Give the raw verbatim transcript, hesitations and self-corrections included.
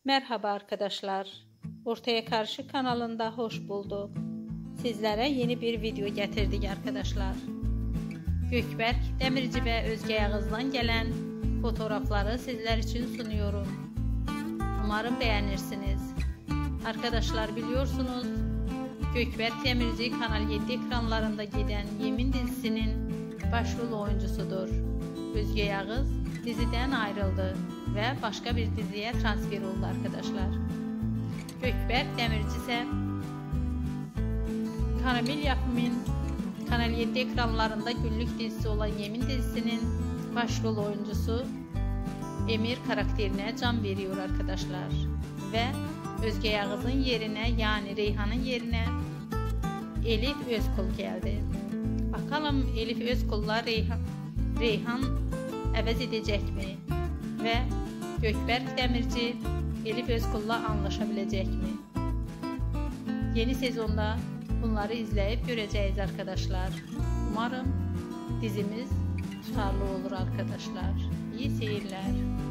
Merhaba arkadaşlar. Ortaya Karşı kanalında hoş bulduk. Sizlere yeni bir video getirdik arkadaşlar. Gökberk Demirci ve Özge Yağız'dan gelen fotoğrafları sizler için sunuyorum. Umarım beğenirsiniz. Arkadaşlar biliyorsunuz Gökberk Demirci Kanal yedi ekranlarında giden Yemin dizisinin başrol oyuncusudur. Özge Yağız diziden ayrıldı ve başka bir diziye transfer oldu arkadaşlar. Gökberk Demirci ise Kanal yapımın Kanal yedi ekranlarında günlük dizisi olan Yemin dizisinin başrol oyuncusu Emir karakterine can veriyor arkadaşlar. Ve Özge Yağız'ın yerine, yani Reyhan'ın yerine Elif Özkul geldi. Bakalım Elif Özkul'la Reyhan, Reyhan əvəz edecek mi? Ve Gökberk Demirci Elif Özkul'la anlaşabilecek mi? Yeni sezonda bunları izleyip göreceğiz arkadaşlar. Umarım dizimiz tutarlı olur arkadaşlar. İyi seyirler.